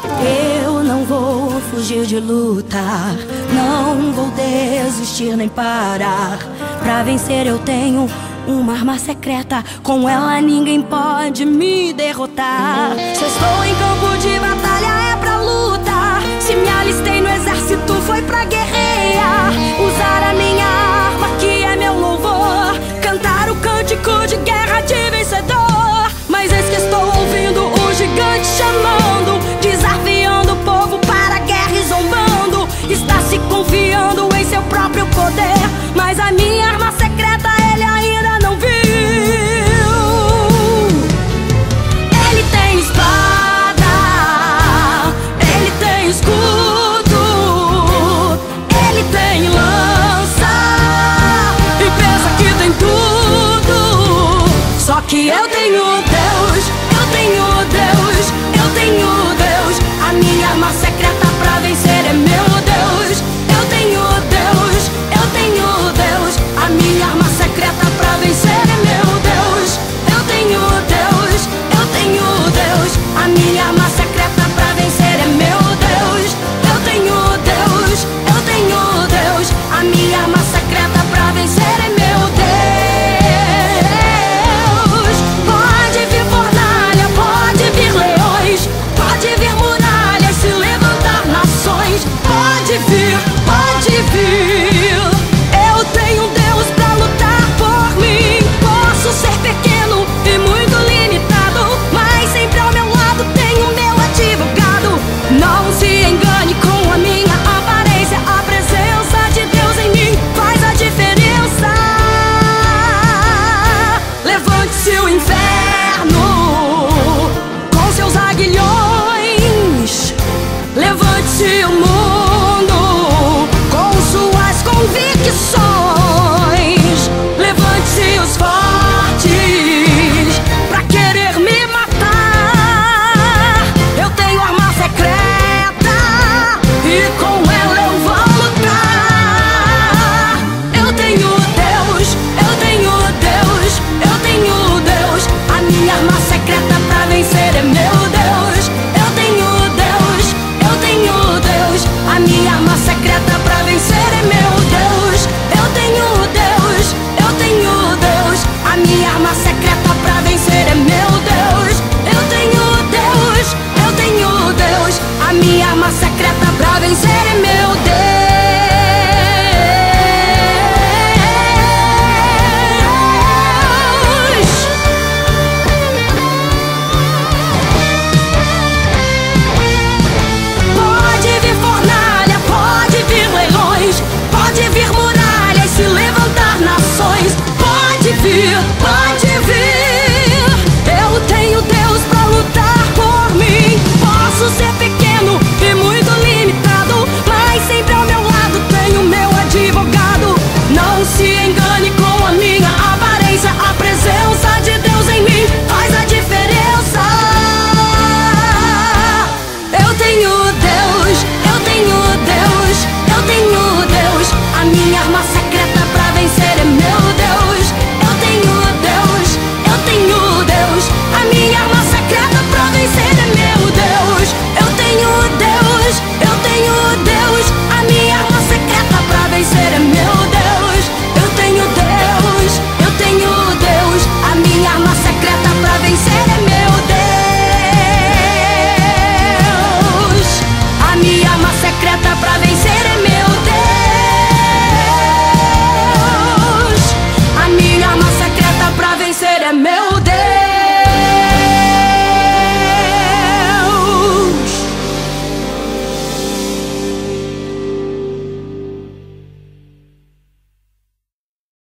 Eu não vou fugir de lutar, não vou desistir nem parar. Pra vencer eu tenho uma arma secreta, com ela ninguém pode me derrotar. Se eu estou em campo de batalha é pra lutar, se me alistei no exército foi pra guerrear. Usar a minha arma que é meu louvor, cantar o cântico de guerra de vencedor. Mas eis que estou ouvindo o gigante chamando, desafiando o povo para a guerra e zombando. Está se confiando em seu próprio poder, mas a minha arma secreta ele ainda não viu. Ele tem espada, ele tem escudo, ele tem lança e pensa que tem tudo. Só que eu tenho Deus, eu tenho Deus, eu tenho Deus. A minha arma secreta pra vencer é meu Deus. Eu tenho Deus, eu tenho Deus. A minha arma secreta pra vencer é meu Deus. Eu tenho Deus, eu tenho Deus. A minha arma secreta pra vencer é meu Deus. Eu tenho Deus, eu tenho Deus. A minha arma secreta pra vencer é meu Deus. Pode vir fornalha, pode vir leões, pode vir muralhas, se levantar nações. Pode vir, pode vir. Eu tenho Deus pra lutar por mim. Posso ser pequeno e muito limitado, mas sempre ao meu lado tenho meu advogado. Não se engane com a minha aparência, a presença de Deus em mim faz a diferença. Levante-se o inferno com seus aguilhões, levante-se o mundo com suas convicções. Levante-se os fortes pra querer me matar. Eu tenho arma secreta e com ela eu vou lutar. Eu tenho Deus, eu tenho Deus, eu tenho Deus. A minha arma secreta pra vencer é meu Deus. Eu tenho Deus, eu tenho Deus. A minha arma secreta pra vencer é meu Deus. Eu tenho Deus, eu tenho Deus. A minha arma secreta pra vencer é meu Deus. Eu tenho Deus, eu tenho Deus. A minha arma secreta pra vencer é meu Deus. Pode vir fornalha, pode vir leões, pode vir muralhas, se levantar nações. Pode vir, pode vir. Eu tenho Deus pra lutar por mim. Posso ser pequeno e muito limitado, mas sempre ao meu lado tenho meu advogado. Não se engane com a minha aparência, a presença de Deus em mim faz a diferença. Eu tenho Deus, eu tenho Deus, eu tenho Deus. A minha arma